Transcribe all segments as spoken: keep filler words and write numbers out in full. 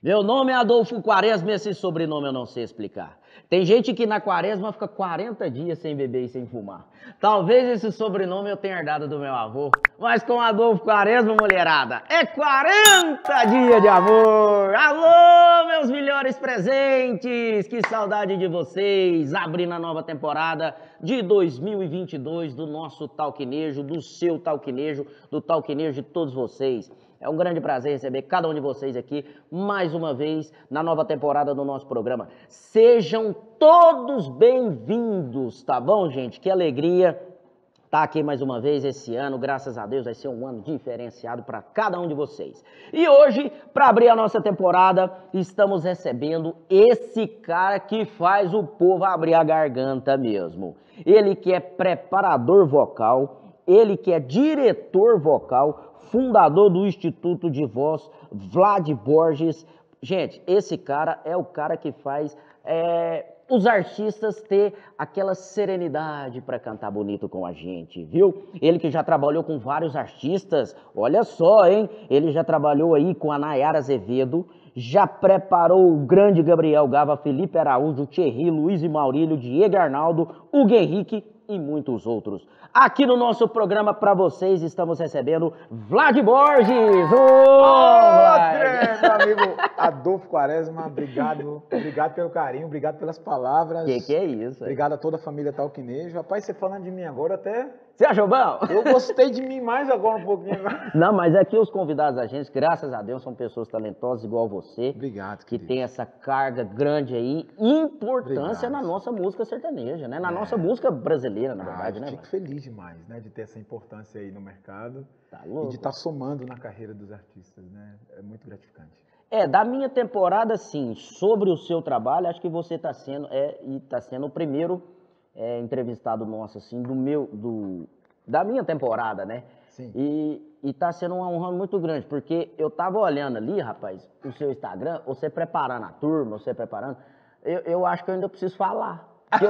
Meu nome é Adolfo Quaresma, esse sobrenome eu não sei explicar. Tem gente que na quaresma fica quarenta dias sem beber e sem fumar. Talvez esse sobrenome eu tenha herdado do meu avô, mas com Adolfo Quaresma, mulherada, é quarenta dias de amor! Alô, meus melhores presentes! Que saudade de vocês! Abrindo a nova temporada de dois mil e vinte e dois do nosso Talquinejo, do seu Talquinejo, do Talquinejo de todos vocês. É um grande prazer receber cada um de vocês aqui, mais uma vez, na nova temporada do nosso programa. Sejam todos bem-vindos, tá bom, gente? Que alegria estar aqui mais uma vez esse ano. Graças a Deus vai ser um ano diferenciado para cada um de vocês. E hoje, para abrir a nossa temporada, estamos recebendo esse cara que faz o povo abrir a garganta mesmo. Ele que é preparador vocal, ele que é diretor vocal, fundador do Instituto de Voz, Vlad Borges. Gente, esse cara é o cara que faz é, os artistas ter aquela serenidade para cantar bonito com a gente, viu? Ele que já trabalhou com vários artistas, olha só, hein? Ele já trabalhou aí com a Nayara Azevedo, já preparou o grande Gabriel Gava, Felipe Araújo, Thierry, Luiz e Maurílio, Diego Arnaldo, Hugo Henrique e muitos outros. Aqui no nosso programa para vocês estamos recebendo Vlad Borges. Ô, oh, Vlad. Meu amigo Adolfo Quaresma, obrigado, obrigado pelo carinho, obrigado pelas palavras. Que que é isso? Obrigado a toda a família Talquinejo. Rapaz, você falando de mim agora até... Você achou bom? Eu gostei de mim mais agora um pouquinho. Não, mas aqui os convidados da gente, graças a Deus, são pessoas talentosas igual você. Obrigado, que querido. tem essa carga grande aí, importância Obrigado. na nossa música sertaneja, né? Na É. nossa música brasileira, na Ah, verdade, eu né? fico feliz demais, né, de ter essa importância aí no mercado. Tá louco? E de estar somando na carreira dos artistas, né? É muito gratificante. É, da minha temporada, sim, sobre o seu trabalho, acho que você está sendo, é, e tá sendo o primeiro é, entrevistado nosso, assim, do meu, do, da minha temporada, né? Sim. E, e tá sendo uma honra muito grande, porque eu tava olhando ali, rapaz, o seu Instagram, você preparando a turma, você preparando, eu, eu acho que eu ainda preciso falar. Eu,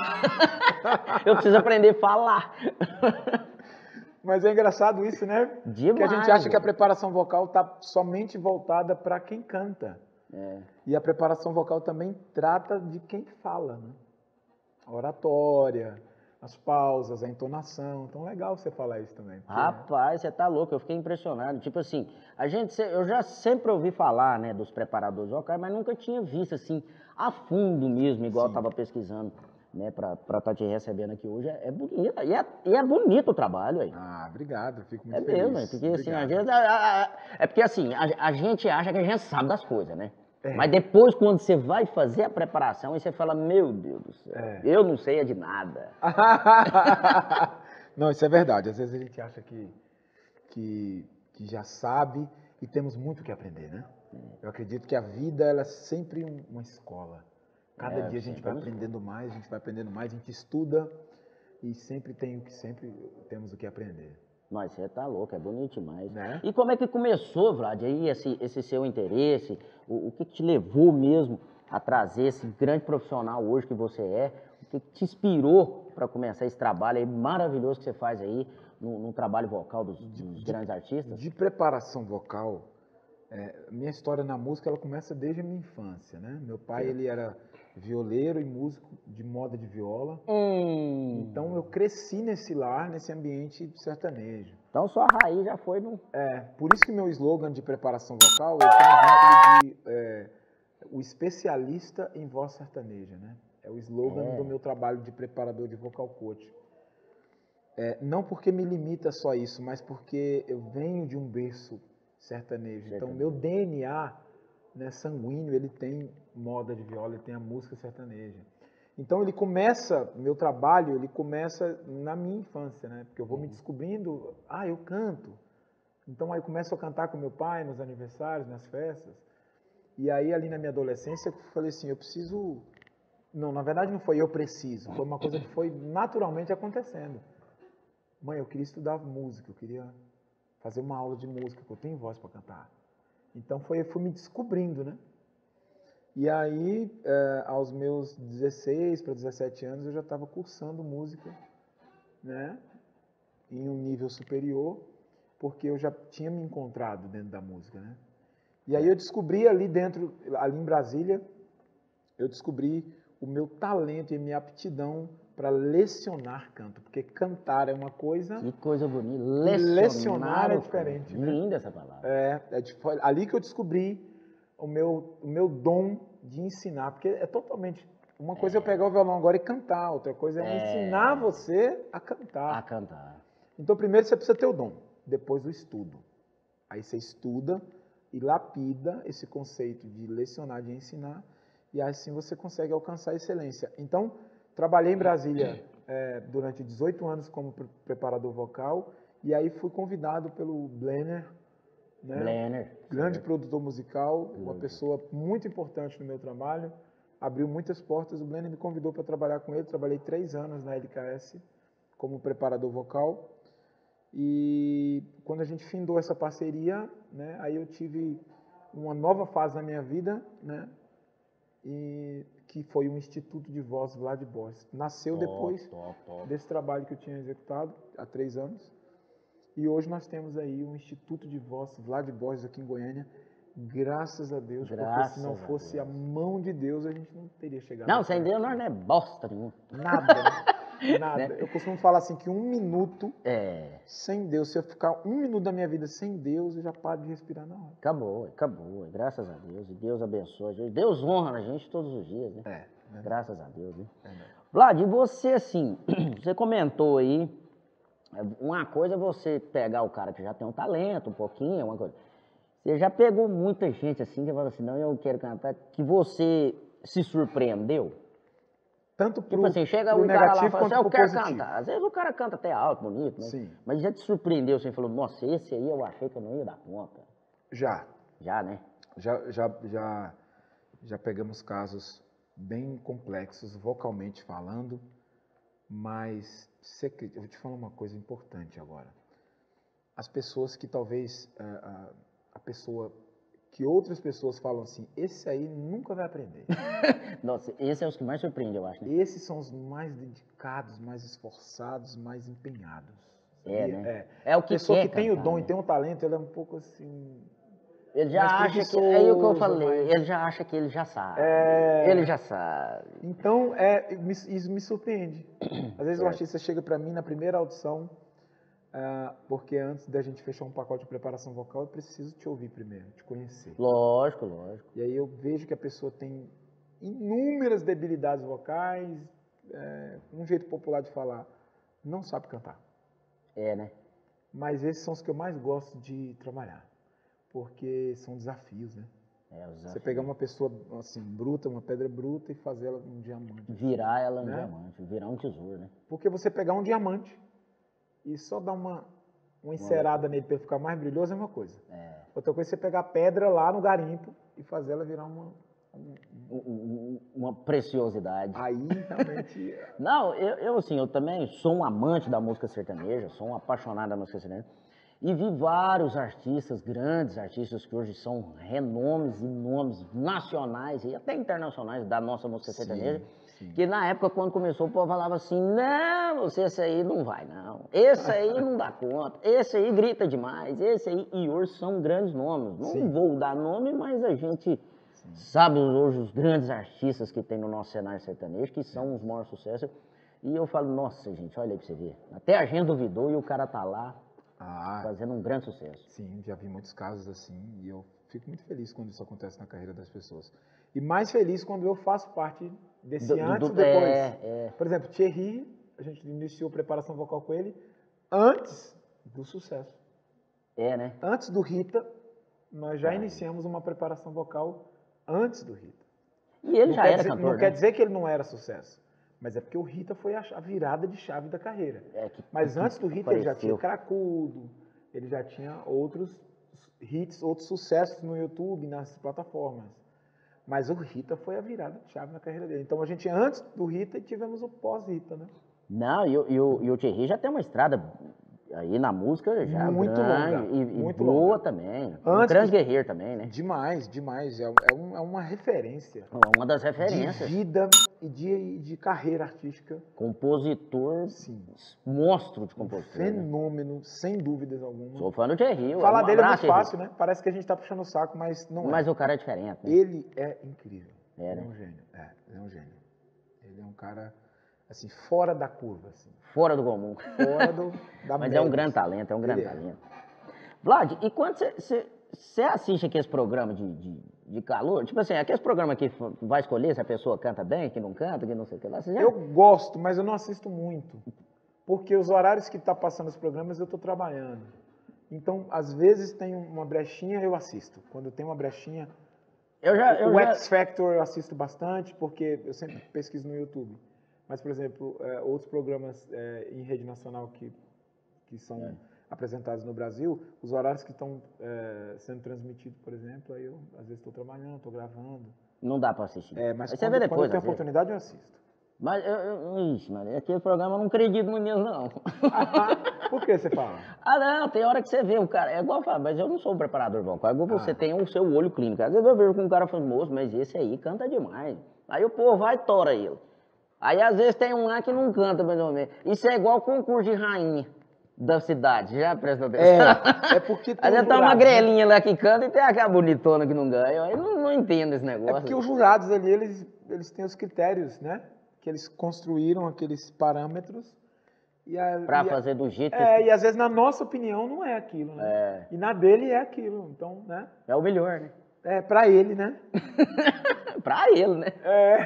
eu preciso aprender a falar. Mas é engraçado isso, né? Demais, que a gente acha velho. que a preparação vocal está somente voltada para quem canta. É. E a preparação vocal também trata de quem fala, né? A oratória, as pausas, a entonação. Então, legal você falar isso também. Porque... Rapaz, você tá louco, eu fiquei impressionado. Tipo assim, a gente, eu já sempre ouvi falar, né, dos preparadores vocais, mas nunca tinha visto, assim, a fundo mesmo, igual Sim. eu tava pesquisando, né, pra estar te recebendo aqui hoje. É, é bonito, e é, e é bonito o trabalho aí. Ah, obrigado, fico muito É feliz. mesmo, é porque assim, Obrigado. às vezes, a- a- a- é porque assim, a, a gente acha que a gente sabe das coisas, né? É. Mas depois, quando você vai fazer a preparação, aí você fala, meu Deus do céu, É. eu não sei é de nada. Não, isso é verdade. Às vezes a gente acha que, que, que já sabe e temos muito o que aprender, né? Eu acredito que a vida ela é sempre um- uma escola. Cada É, dia a gente sempre vai uma aprendendo mais, a gente vai aprendendo mais, a gente estuda e sempre tem o que sempre temos o que aprender. Mas você tá louco, é bonito demais. Né? E como é que começou, Vlad, aí esse, esse seu interesse? O, o que, que te levou mesmo a trazer esse grande profissional hoje que você é? O que, que te inspirou para começar esse trabalho aí maravilhoso que você faz aí no, no trabalho vocal dos, dos grandes artistas? De preparação vocal, é, minha história na música ela começa desde a minha infância, né? Meu pai ele era violeiro e músico de moda de viola. Hum, Então eu cresci nesse lar, nesse ambiente sertanejo. então sua raiz já foi no... É, por isso que meu slogan de preparação vocal, eu tenho um vínculo de é, o especialista em voz sertaneja, né? É o slogan É. do meu trabalho de preparador de vocal coach. É, não porque me limita só a isso, mas porque eu venho de um berço sertanejo. Então Sertanejo. meu D N A, né, sanguíneo, ele tem moda de viola, ele tem a música sertaneja. Então ele começa, meu trabalho, ele começa na minha infância, né? Porque eu vou me descobrindo, ah, eu canto. Então aí eu começo a cantar com meu pai nos aniversários, nas festas. E aí ali na minha adolescência eu falei assim, eu preciso... Não, na verdade não foi eu preciso, foi uma coisa que foi naturalmente acontecendo. Mãe, eu queria estudar música, eu queria fazer uma aula de música, porque eu tenho voz para cantar. Então foi, eu fui me descobrindo, né? E aí, é, aos meus dezesseis para dezessete anos, eu já estava cursando música, né? Em um nível superior, porque eu já tinha me encontrado dentro da música, né? E aí eu descobri ali dentro, ali em Brasília, eu descobri o meu talento e minha aptidão para lecionar canto, porque cantar é uma coisa Que coisa bonita. e Lecionar, lecionar é o diferente, canto. né? Linda essa palavra. É, é de- foi ali que eu descobri o meu, o meu dom de ensinar, porque é totalmente... Uma coisa é eu pegar o violão agora e cantar, outra coisa é eu ensinar você a cantar. A cantar. Então, primeiro você precisa ter o dom, depois o estudo. Aí você estuda e lapida esse conceito de lecionar, de ensinar, e assim você consegue alcançar a excelência. Então, trabalhei em Brasília é, durante dezoito anos como pre- preparador vocal, e aí fui convidado pelo Blenner, né, Blenner. grande certo. produtor musical, uma Grande. pessoa muito importante no meu trabalho, abriu muitas portas. O Blenner me convidou para trabalhar com ele, trabalhei três anos na L K S como preparador vocal. E quando a gente findou essa parceria, né, aí eu tive uma nova fase na minha vida, né, e que foi o Instituto de Voz Vlad Borges. Nasceu Top, depois top, top. desse trabalho que eu tinha executado há três anos. E hoje nós temos aí o Instituto de Voz Vlad Borges aqui em Goiânia, graças a Deus, Graças porque se não a fosse a, Deus. mão de Deus, a gente não teria chegado Não, até sem Deus aqui. nós não é bosta nenhuma. Nada, né? Nada. Eu costumo falar assim que um minuto É, sem Deus, se eu ficar um minuto da minha vida sem Deus, eu já paro de respirar na hora. acabou, acabou. Graças a Deus. E Deus abençoe a gente. Deus honra a gente todos os dias, né? É, né? Graças a Deus, né? É, né? Vlad, e você assim, você comentou aí, uma coisa é você pegar o cara que já tem um talento, um pouquinho, é uma coisa. Você já pegou muita gente assim, que fala assim, não, eu quero cantar, que você se surpreendeu? Tanto pro, Tipo assim, chega pro o cara lá e negativo fala assim, quanto eu pro quero positivo. cantar. Às vezes o cara canta até alto, bonito, mas, Sim. mas já te surpreendeu, você falou, nossa, esse aí eu achei que eu não ia dar conta. Já, Já, né? já, já, já, já pegamos casos bem complexos, vocalmente falando, mas você acredita- eu vou te falar uma coisa importante agora. As pessoas que talvez, a, a, a pessoa, que outras pessoas falam assim, esse aí nunca vai aprender. Nossa, esse é os que mais surpreende, eu acho, né? Esses são os mais dedicados, mais esforçados, mais empenhados. É, sabia? né? É. É o que Pessoa quer que tem o cantar, dom e né? tem o talento, ela é um pouco assim... Ele já mais acha que, é o que eu preguiçoso, falei, mais- ele já acha que ele já sabe. É. Ele já sabe. Então, é, me- isso me surpreende. Às vezes o Certo. artista chega para mim na primeira audição, ah, porque antes da gente fechar um pacote de preparação vocal, eu preciso te ouvir primeiro, te conhecer. Lógico, lógico. E aí eu vejo que a pessoa tem inúmeras debilidades vocais, é, um jeito popular de falar, não sabe cantar. É, né? Mas esses são os que eu mais gosto de trabalhar, porque são desafios, né? É, os Você desafios. pegar uma pessoa assim, bruta, uma pedra bruta e fazer ela um diamante. Virar ela um né? diamante, virar um tesouro, né? Porque você pegar um diamante e só dar uma, uma encerada nele para ele ficar mais brilhoso é uma coisa. É. Outra coisa é você pegar a pedra lá no garimpo e fazer ela virar uma... um- Um- um- Uma preciosidade. Aí realmente... Não, eu, eu assim, eu também sou um amante da música sertaneja, sou um apaixonado da música sertaneja. E vi vários artistas, grandes artistas, que hoje são renomes e nomes nacionais e até internacionais da nossa música sertaneja. sim. Que na época, quando começou, o povo falava assim, não, você, esse aí não vai, não. Esse aí não dá conta, esse aí grita demais, esse aí... E hoje são grandes nomes. Não Sim. vou dar nome, mas a gente sabe hoje os grandes artistas que tem no nosso cenário sertanejo, que são os maiores sucessos. E eu falo, nossa, gente, olha aí pra você ver. Até a gente duvidou e o cara tá lá Ah, fazendo um grande sucesso. sim, já vi muitos casos assim e eu fico muito feliz quando isso acontece na carreira das pessoas. E mais feliz quando eu faço parte desse Do- do- antes do- e depois. é, é. Por exemplo, Thierry, a gente iniciou preparação vocal com ele antes do sucesso. É, né? Antes do Rita, nós já Ah. iniciamos uma preparação vocal antes do Rita. E ele não já quer era dizer, cantor, Não né? quer dizer que ele não era sucesso, mas é porque o Rita foi a cha- a virada de chave da carreira. É, que- Mas que antes do Rita ele já apareceu. tinha Cracudo, ele já tinha outros hits, outros sucessos no YouTube, nas plataformas. Mas o Rita foi a virada de chave na carreira dele. Então a gente antes do Rita e tivemos o pós-Rita, né? Não, e, o- e o, e o Thierry já tem uma estrada aí na música já Muito grande longa, e, e muito boa longa. também. Um Antes grande que- guerreiro também, né? Demais, demais. É, é um- é uma referência Uma das de referências. vida e de, de carreira artística. Compositor, Sim. monstro de Um compositor. Né? fenômeno, sem dúvidas alguma. Sou fã do Thierry. Falar um dele é muito abraço, Thierry. fácil, né? Parece que a gente tá puxando o saco, mas não Mas é. o cara é diferente, né? Ele é incrível. É, ele né? é um gênio. É, ele é um gênio. Ele é um cara, assim, fora da curva, assim. Fora do comum. Fora do, da Mas média, é um grande assim. talento, é um grande Ele é. talento. Vlad, e quando você assiste aqueles programas de, de, de calor, tipo assim, aqueles programas que f- vai escolher se a pessoa canta bem, que não canta, que não sei o que lá, você já... Eu gosto, mas eu não assisto muito. Porque os horários que tá passando os programas eu tô trabalhando. Então, às vezes tem uma brechinha, eu assisto. Quando tem uma brechinha... Eu já, eu o já... X Factor eu assisto bastante, porque eu sempre pesquiso no YouTube. Mas, por exemplo, é, outros programas é, em rede nacional que, que são É. apresentados no Brasil, os horários que estão é, sendo transmitidos, por exemplo, aí eu às vezes estou trabalhando, estou gravando. Não dá pra assistir. É, mas Aí quando, você vê quando depois, eu tenho às vezes. oportunidade, eu assisto. Mas, eu, eu, ixi, mano, aquele programa eu não acredito muito nisso, não. Por que você fala? Ah, não, tem hora que você vê o cara, é igual eu falo, mas eu não sou um preparador vocal, é igual você Ah. tem o seu olho clínico. Às vezes eu vejo com um cara famoso, mas esse aí canta demais. Aí o povo vai e tora ele. Aí às vezes tem um lá que não canta, mais ou menos. Isso é igual concurso de rainha da cidade, já presta atenção? É, é porque tem Às vezes um tá uma jurado, né? grelinha lá que canta e tem aquela bonitona que não ganha. Aí não, não entendo esse negócio. É porque os jurados ali, eles, eles têm os critérios, né? Que eles construíram aqueles parâmetros. E a, Pra e a- fazer do jeito que É, eles- e às vezes na nossa opinião não é aquilo, né? É. E na dele é aquilo, então, né? é o melhor, né? É pra ele, né? Pra ele, né? É.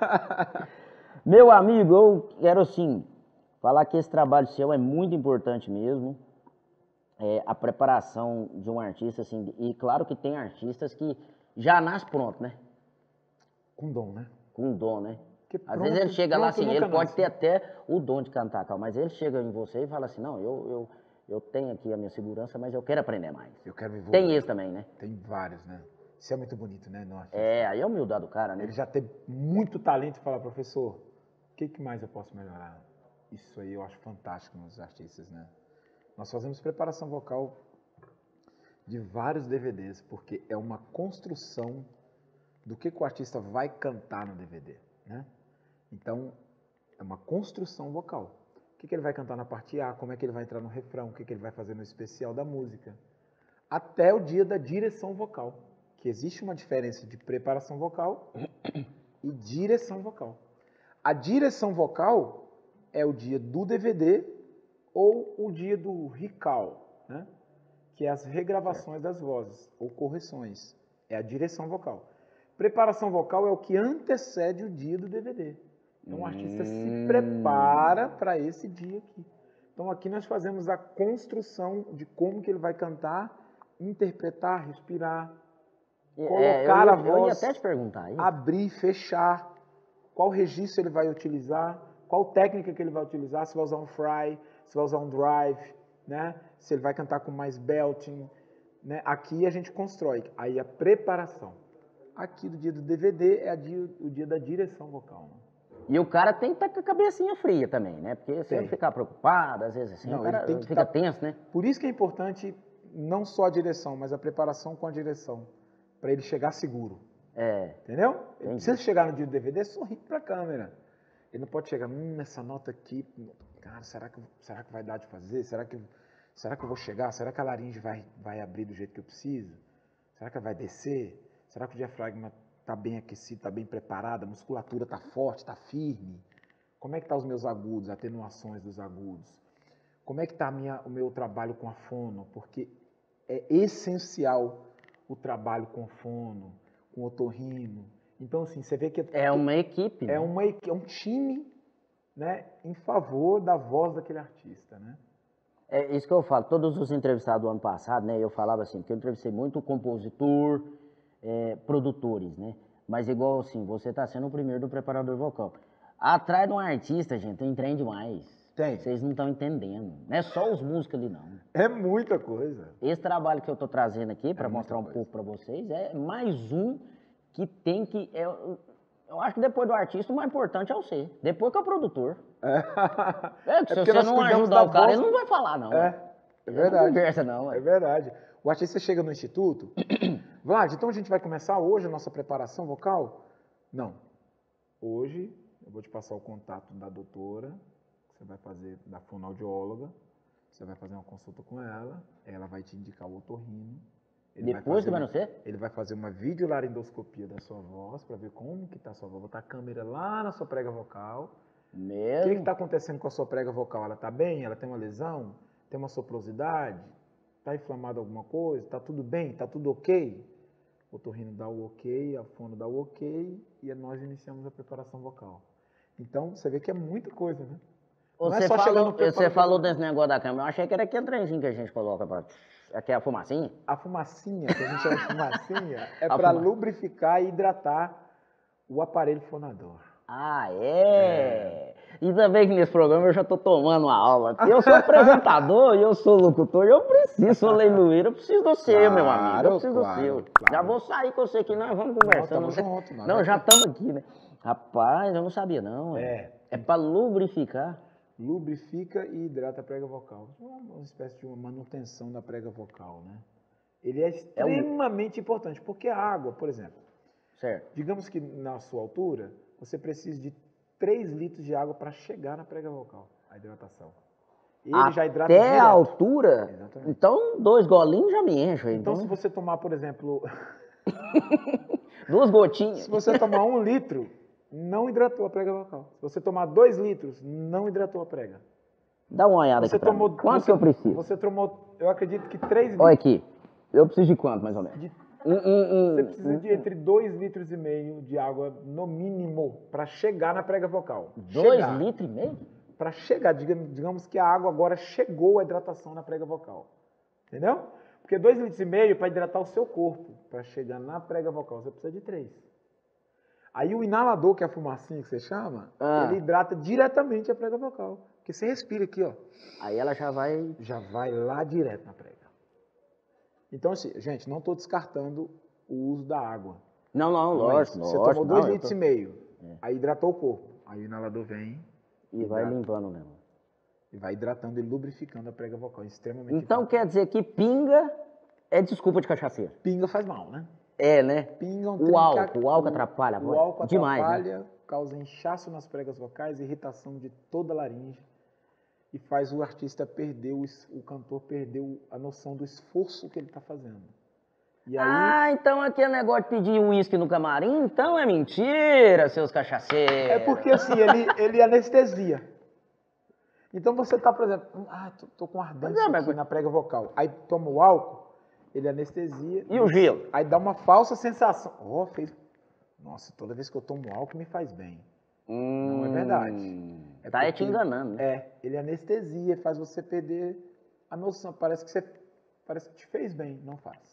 Meu amigo, eu quero assim, falar que esse trabalho seu é muito importante mesmo. É, a preparação de um artista, assim, e claro que tem artistas que já nasce pronto, né? Com dom, né? Com dom, né? Porque Às pronto- vezes ele chega lá pronto assim, nunca ele pode nasce, ter né? até o dom de cantar, tal, mas ele chega em você e fala assim, não, eu, eu, eu tenho aqui a minha segurança, mas eu quero aprender mais. Eu quero me Tem envolver. esse também, né? Tem vários, né? Isso é muito bonito, né? Nossa. É, aí é a humildade do cara, né? Ele já tem muito talento e fala, professor, o que, que mais eu posso melhorar? Isso aí eu acho fantástico nos artistas, né? Nós fazemos preparação vocal de vários D V Ds, porque é uma construção do que, que o artista vai cantar no D V D, né? Então, é uma construção vocal. O que, que ele vai cantar na parte A, como é que ele vai entrar no refrão, o que, que ele vai fazer no especial da música. Até o dia da direção vocal, que existe uma diferença de preparação vocal e direção vocal. A direção vocal é o dia do D V D ou o dia do recall, né? Que é as regravações das vozes ou correções. É a direção vocal. Preparação vocal é o que antecede o dia do D V D. Então o artista se prepara para esse dia aqui. Então aqui nós fazemos a construção de como que ele vai cantar, interpretar, respirar, É, colocar eu ia, a voz, eu ia até te perguntar isso. abrir, fechar, qual registro ele vai utilizar, qual técnica que ele vai utilizar, se vai usar um fry, se vai usar um drive, né? Se ele vai cantar com mais belting, né? Aqui a gente constrói, aí a preparação. Aqui do dia do D V D é a dia, o dia da direção vocal. Né? E o cara tem que estar com a cabecinha fria também, né? Porque se Tem. ele ficar preocupado, às vezes assim, Não, o cara ele tem que fica tá- tenso, né? Por isso que é importante não só a direção, mas a preparação com a direção, para ele chegar seguro. É. Entendeu? Ele Entendi. precisa chegar no dia do D V D sorrindo para a câmera. Ele não pode chegar, hum, essa nota aqui, cara, será que, será que vai dar de fazer? Será que, será que eu vou chegar? Será que a laringe vai, vai abrir do jeito que eu preciso? Será que ela vai descer? Será que o diafragma está bem aquecido, está bem preparado? A musculatura está forte, está firme? Como é que estão os meus agudos, atenuações dos agudos? Como é que está o meu trabalho com a fono? Porque é essencial o trabalho com fono, com otorrino. Então, assim, você vê que É uma equipe, né? é, uma, é um time, né, em favor da voz daquele artista, né? É isso que eu falo. Todos os entrevistados do ano passado, né? Eu falava assim, porque eu entrevistei muito compositor, é, produtores, né? Mas igual assim, você está sendo o primeiro do preparador vocal. Atrás de um artista, gente, tem trem demais. Tem. Vocês não estão entendendo. Não é só os músicos ali, não. É muita coisa. Esse trabalho que eu estou trazendo aqui para É muita mostrar um coisa. pouco para vocês é mais um que tem que... É, eu acho que depois do artista, o mais importante é você. Depois que é o produtor. É, que É se porque você nós não cuidamos ajudar da o cara, voz. ele não vai falar, não. É, ué. é Ele verdade. Não conversa, não. ué. É verdade. O artista chega no instituto, Vlad, então a gente vai começar hoje a nossa preparação vocal? Não. Hoje eu vou te passar o contato da doutora, que você vai fazer, da fonoaudióloga, você vai fazer uma consulta com ela, ela vai te indicar o otorrino. Ele Depois que vai uma, não ser? Ele vai fazer uma videolaringoscopia da sua voz, para ver como que tá a sua voz. Botar a câmera lá na sua prega vocal. O que Mesmo? está acontecendo com a sua prega vocal? Ela está bem? Ela tem uma lesão? Tem uma soprosidade? Está inflamada alguma coisa? Está tudo bem? Está tudo ok? O otorrino dá o ok, a fono dá o ok e nós iniciamos a preparação vocal. Então, você vê que é muita coisa, né? Não Você é só chegar falou, no você preparador. falou desse negócio da câmera, eu achei que era aquele trenzinho que a gente coloca pra... Aqui é a fumacinha? A fumacinha, que a gente chama de fumacinha, é A para fuma- lubrificar e hidratar o aparelho fonador. Ah, é? E também que nesse programa eu já tô tomando uma aula. Eu sou apresentador e eu sou locutor, eu preciso, sou leiloeiro, eu preciso do seu, meu amigo. Eu preciso Claro, do seu. claro. Já vou sair com você aqui, nós vamos conversando. tamo junto, nós Não, vamos- já estamos aqui, né? Rapaz, eu não sabia não. ué. É. É pra lubrificar. Lubrifica e hidrata a prega vocal. É uma espécie de uma manutenção da prega vocal, né? Ele é extremamente importante, porque a água, por exemplo, Certo. digamos que na sua altura, você precisa de três litros de água para chegar na prega vocal, a hidratação. Ele já hidrata Até direto. a altura? Exatamente. Então, dois golinhos já me encho. Então, Então, se você tomar, por exemplo, duas gotinhas. se você tomar um litro, não hidratou a prega vocal. Se você tomar dois litros, não hidratou a prega. Dá uma olhada Você aqui pra tomou, mim. Quanto você, que eu preciso? Você tomou, eu acredito que três Olha litros. aqui. Eu preciso de quanto, mais ou menos? De- Um, um, um, Você precisa um, de entre dois litros e meio de água, no mínimo, para chegar na prega vocal. Dois litros e meio? Para chegar, digamos, digamos que a água agora chegou à hidratação na prega vocal. Entendeu? Porque dois litros e meio para hidratar o seu corpo, para chegar na prega vocal, você precisa de três. Aí o inalador, que é a fumacinha que você chama, Ah. ele hidrata diretamente a prega vocal. Porque você respira aqui, ó, Aí ela já vai... já vai lá direto na prega. Então, assim, gente, não estou descartando o uso da água. Não, não, Não é lógico, isso. Você lógico. tomou dois não, eu litros tô- e meio, É. aí hidratou o corpo. Aí o inalador vem E vai hidrata. limpando mesmo. e vai hidratando e lubrificando a prega vocal. Extremamente Então importante. quer dizer que pinga é desculpa de cachaceiro. Pinga faz mal, né? É, né? Pinga é um O trem que a- álcool, o álcool atrapalha a O voz? álcool Demais, né? atrapalha, causa inchaço nas pregas vocais, irritação de toda a laringe e faz o artista perder, o, es- o cantor perder o- a noção do esforço que ele está fazendo. E aí, Ah, então aquele negócio de pedir uísque no camarim, então é mentira, seus cachaceiros. é porque assim, ele, ele anestesia. Então você tá, por exemplo, hum, ah, tô, tô com ardência Mas é, mas- aqui na prega vocal. Aí toma o álcool, ele anestesia. E o gelo? Aí dá uma falsa sensação. Ó, fez. Nossa, toda vez que eu tomo álcool me faz bem. Não é verdade. É tá é porque- te enganando, né? É, ele anestesia, faz você perder a noção. Parece que você parece que te fez bem, não faz.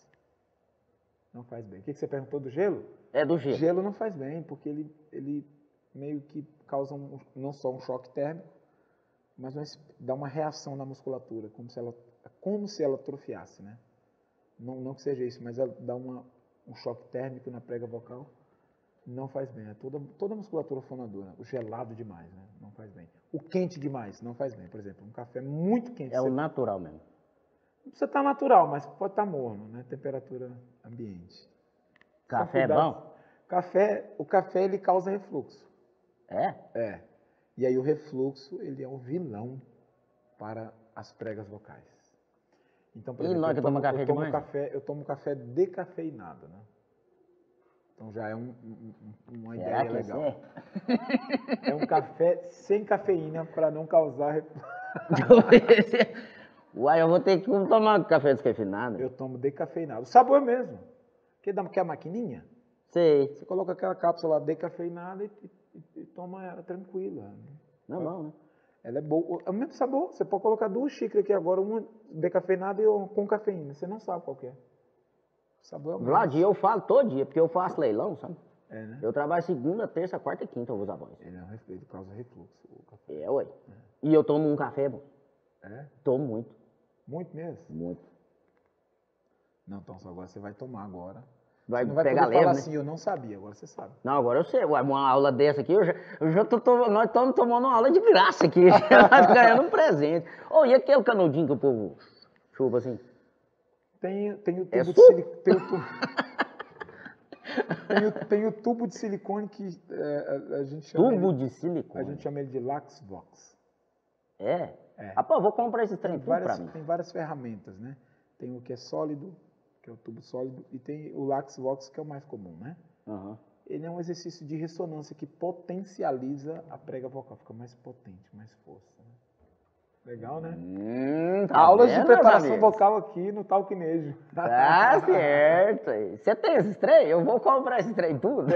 Não faz bem. O que que você perguntou do gelo? É do gelo. Gelo não faz bem, porque ele, ele meio que causa um- não só um choque térmico, mas uma es- dá uma reação na musculatura, como se ela, como se ela atrofiasse, né? Não, não que seja isso, mas ela dá uma, um choque térmico na prega vocal. Não faz bem. É toda, toda a musculatura fonadora. O gelado demais, né? Não faz bem. O quente demais não faz bem. Por exemplo, um café muito quente. É o você- natural mesmo. Não precisa estar natural, mas pode estar morno, né? Temperatura ambiente. Café é Então, bom? Café, o café ele causa refluxo. É? É. E aí o refluxo, ele é um vilão para as pregas vocais. Então, por E exemplo, nós eu que tomo, toma café eu tomo demais? café, eu tomo café decafeinado, né? Então já é um- um- um- uma Será ideia que legal. esse é? É um café sem cafeína para não causar refluxo. Deixa eu ver se- Uai, eu vou ter que tomar café descafeinado. Eu tomo decafeinado. O sabor é mesmo. Quer dar que é a maquininha? Sei. Você coloca aquela cápsula decafeinada e, e- e toma ela tranquila. Não, não, né? Ela é boa. É o mesmo sabor. Você pode colocar duas xícaras aqui agora, uma decafeinada e uma com cafeína. Você não sabe qual que é. O sabor é o mesmo. Vlad, eu falo todo dia, porque eu faço leilão, sabe? É, né? Eu trabalho segunda, terça, quarta e quinta, eu uso a voz. Ele, é um ref- ele causa refluxo. O café. É, ué. E eu tomo um café, bom. É? Tomo muito, Muito mesmo? muito. Não, então só agora você vai tomar agora. vai Você não vai pegar poder leve, falar né? assim, eu não sabia, agora você sabe. Não, agora eu sei. Ué, uma aula dessa aqui, eu já, eu já tô, tô- nós estamos tomando uma aula de graça aqui. Já tá ganhando um presente. Ô, e aquele canudinho que o povo chupa assim? Tem, tem o É tubo de suco? silicone. Tem, o tu- tem, o, tem o tubo de silicone que é, a, a gente chama Tubo ele, de a silicone. gente chama ele de Laxvox. É? É. Ah, pô, vou comprar esse trem Tem tudo pra várias, mim. tem várias ferramentas, né? Tem o que é sólido, que é o tubo sólido, e tem o Laxvox, que é o mais comum, né? Aham. Ele é um exercício de ressonância que potencializa a prega vocal, fica mais potente, mais força. Né? Legal, né? Hum, tá Aulas de vendo, meus preparação amigos? vocal aqui no Talquinejo. Tá certo. Você tem esses trem? Eu vou comprar esse trem tudo.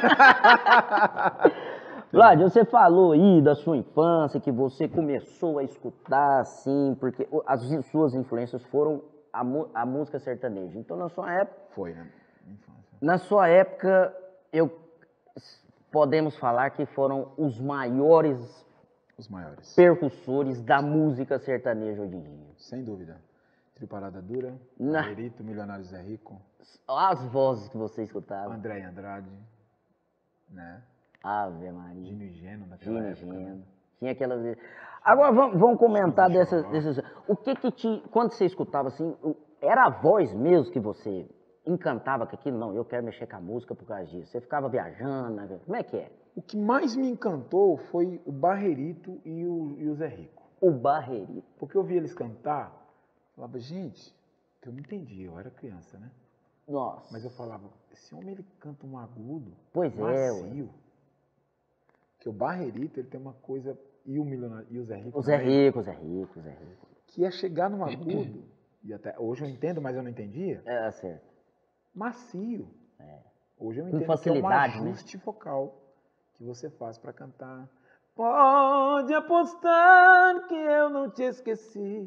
Vlad, você falou aí da sua infância, que você começou a escutar assim, porque o- as suas influências foram a, mu- a música sertaneja. Então, na sua época, Foi, né? Infância. na sua época, eu podemos falar que foram os maiores Os maiores. percussores da música sertaneja hoje em dia. Sem dúvida. Trio Parada Dura, Na- Barreirito, Milionário Zé Rico, As vozes que você escutava. André Andrade, né? Ave Maria. Gino e Geno naquela Gino, época. Né? Gino. Tinha aquelas. Agora vamos, vamos comentar Chitãozinho dessas, Chororó. desses. O que que te. Quando você escutava assim, o- era a voz mesmo que você encantava com aquilo? Não, eu quero mexer com a música por causa disso. Você ficava viajando, né? Como é que é? O que mais me encantou foi o Barreirito e o, e o Zé Rico. O Barreirito. Porque eu vi eles cantar, falava, gente, que eu não entendi, eu era criança, né? Nossa. Mas eu falava, esse homem ele canta um agudo, Pois é, macio. Que o Barreirito, ele tem uma coisa, e o Milionário, e o Zé Rico O Zé também, Rico, o Zé Rico, o Zé Rico. que é chegar num agudo, e até hoje eu entendo, mas eu não entendia, É certo. macio. Hoje eu Com entendo que é um facilidade, né? ajuste vocal que você faz para cantar. Pode apostar que eu não te esqueci.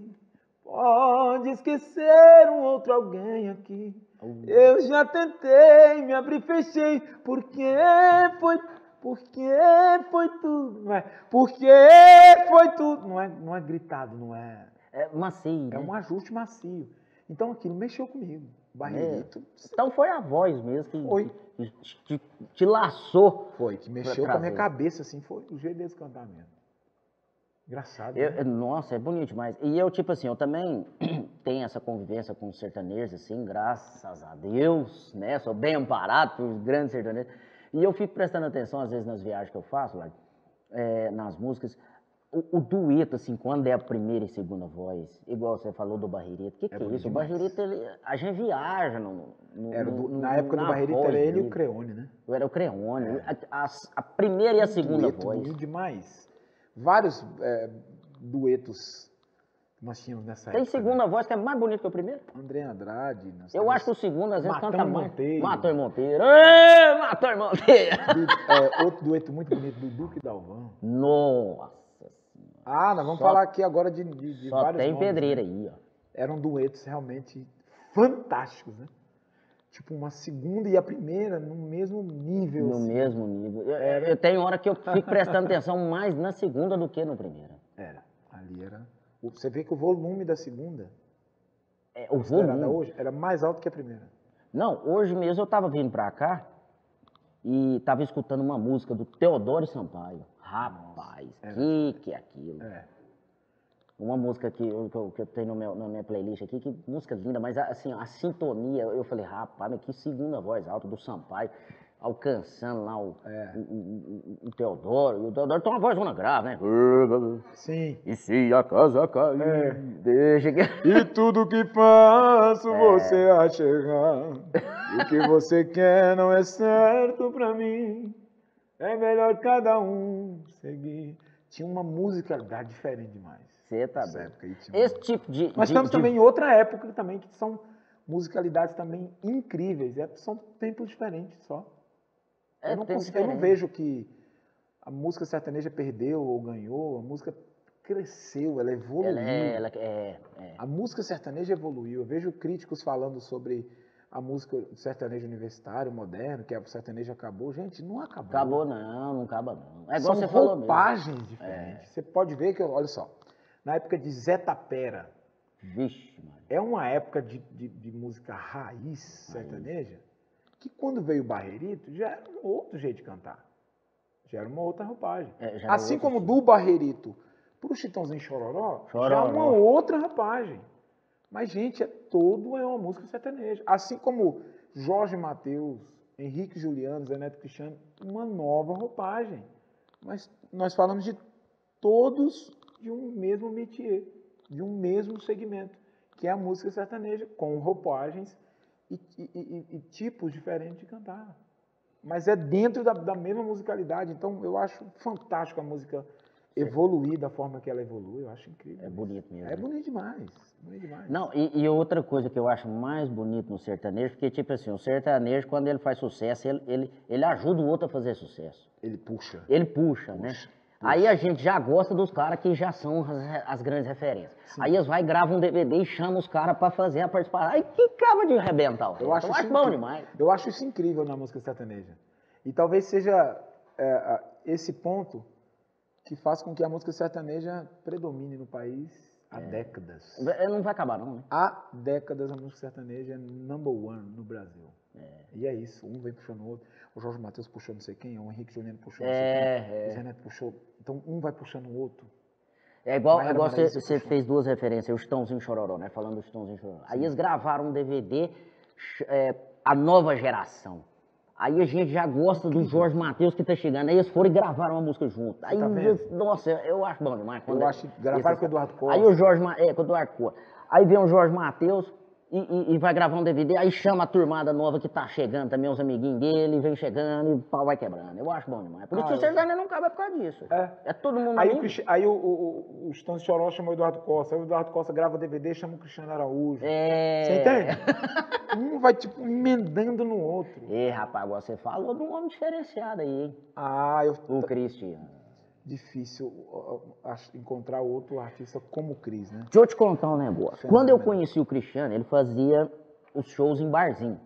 Pode esquecer um outro alguém aqui. Eu já tentei, me abri, fechei. Porque foi, porque foi tudo, não é? Porque foi tudo, não é, não é gritado, não é. É macio, É né? um ajuste macio. Então aquilo mexeu comigo. Barreirito Então foi a voz mesmo que, Foi. que te, te- te laçou. foi, que mexeu com a minha cabeça, assim, foi o jeito deles cantar mesmo. Engraçado, Eu- né? nossa, é bonito demais. E eu, tipo assim, eu também tenho essa convivência com os sertanejos, assim, graças a Deus, né? Sou bem amparado por grandes sertanejos. E eu fico prestando atenção, às vezes, nas viagens que eu faço, lá, é, nas músicas. O, o dueto, assim, quando é a primeira e segunda voz, igual você falou do Barreirito, o que, que é, bonito isso? O demais. Barreirito, ele, a gente viaja no, no- Era no- do- no- na época do na Barreirito voz era ele e dele. o Creone, né? Eu era o Creone. A, a- a primeira e a segunda dueto voz. bonito demais. Vários é, duetos que nós tínhamos nessa Tem época. segunda voz que é mais bonita que o primeiro? Né? André Andrade. nós Eu temos acho que o segundo às vezes Matão canta e mais. Monteiro. Matou e Monteiro. Ê, Matou e Monteiro. Du- é, outro dueto muito bonito do Duque Dalvan. Nossa senhora. Ah, nós vamos Só- falar aqui agora de, de, de Só vários tem nomes, pedreira né? aí, ó. Eram duetos realmente fantásticos, né? Tipo, uma segunda e a primeira no mesmo nível. No assim. mesmo nível. Eu, eu tenho hora que eu fico prestando atenção mais na segunda do que no primeiro. Era. Ali era. o- Você vê que o volume da segunda, É, o considerada volume. hoje, era mais alto que a primeira. Não, hoje mesmo eu tava vindo pra cá e tava escutando uma música do Teodoro Sampaio. Rapaz, que que é aquilo? É. Uma música que eu, que eu, que eu tenho no meu, na minha playlist aqui, que música linda, mas assim, a sintonia, eu falei, rapaz, mas que segunda voz alta do Sampaio, alcançando lá o, É. o, o- o- o Teodoro. E o Teodoro tem uma voz zona grave, né? Sim. E se a casa cair, É. deixa que... E tudo que faço É. você acha errado. E o que você quer não é certo pra mim. É melhor cada um seguir. Tinha uma musicalidade diferente demais. Você tá Nessa doido. época aí tinha uma- Esse tipo de... Nós de- estamos de- também em outra época também, que são musicalidades também incríveis. É, são tempos diferentes só. É, eu, não tem consigo- eu não diferente. vejo que a música sertaneja perdeu ou ganhou. A música cresceu, ela evoluiu. Ela é, ela é, é. A música sertaneja evoluiu. Eu vejo críticos falando sobre a música sertaneja universitário, moderno, que a sertaneja acabou. Gente, não acabou. Acabou não, não acaba não. É igual São você falou mesmo. roupagens diferentes. Você pode ver que, olha só, na época de Zé Tapera, Vixe, mano. é uma época de, de, de música raiz sertaneja, que quando veio o Barrerito, já era um outro jeito de cantar. Já era uma outra roupagem. É, já era assim outro como estilo. do Barrerito pro Chitãozinho Chororó, já Chororó. uma outra roupagem. Mas, gente, é todo é uma música sertaneja. Assim como Jorge Mateus, Henrique Juliano, Zé Neto Cristiano, uma nova roupagem. Mas nós falamos de todos de um mesmo métier, de um mesmo segmento, que é a música sertaneja, com roupagens e, e- e- e tipos diferentes de cantar. Mas é dentro da, da mesma musicalidade. Então, eu acho fantástico a música evoluir da forma que ela evolui. Eu acho incrível. É isso. bonito mesmo, É né? bonito demais. Bonito demais. Não, e, e outra coisa que eu acho mais bonito no sertanejo, porque, tipo assim, o sertanejo, quando ele faz sucesso, ele, ele, ele ajuda o outro a fazer sucesso. Ele puxa. Ele puxa, né? Puxa, Aí a gente já gosta dos caras que já são as, as grandes referências. Sim. Aí eles vai gravam um D V D e chamam os caras pra fazer a participação. Aí que acaba de arrebentar o resto. Eu acho, eu isso acho bom incri- demais. Eu acho isso incrível na música sertaneja. E talvez seja é, a- esse ponto que faz com que a música sertaneja predomine no país há décadas. Ele não vai acabar, não, né? Há décadas a música sertaneja é number one no Brasil. E é isso, um vem puxando o outro. O Jorge Mateus puxou não sei quem, o Henrique Juliano puxou não sei É, quem, o Zé Neto puxou. Então um vai puxando o outro. É igual, Maiara igual você, Maraíza você puxou. fez duas referências, o Chitãozinho Chororó, né? Falando do Chitãozinho Chororó. Aí eles gravaram um D V D, ch- é, a nova geração. Aí a gente já gosta do Jorge Mateus que tá chegando. Aí eles foram e gravaram uma música junto. Aí, tá vendo? eles- nossa, eu acho bom demais. quando Eu é- acho que gravaram esses- com o Eduardo Costa. Aí o Jorge, Ma- é, com o Eduardo Costa. Aí vem o Jorge Mateus e, e- e vai gravar um D V D, aí chama a turmada nova que tá chegando também, os amiguinhos dele, vem chegando e o pau vai quebrando. Eu acho bom demais. Por isso Ah, que o eu- sertanejo não cabe por causa disso. É. É todo mundo Aí, o, amigo. Cristi- aí o, o, o Chitão Choró chamou o Eduardo Costa. Aí o Eduardo Costa grava o D V D e chama o Cristiano Araújo. É... Você entende? Um vai, tipo, emendando no outro. Ei, rapaz, agora você falou de um homem diferenciado aí, hein? Ah, eu, O Cristiano. difícil ó, ó, ach- encontrar outro artista como o Cris, né? Deixa eu te contar um negócio. Fenômeno. Quando eu conheci o Cristiano, ele fazia os shows em barzinho.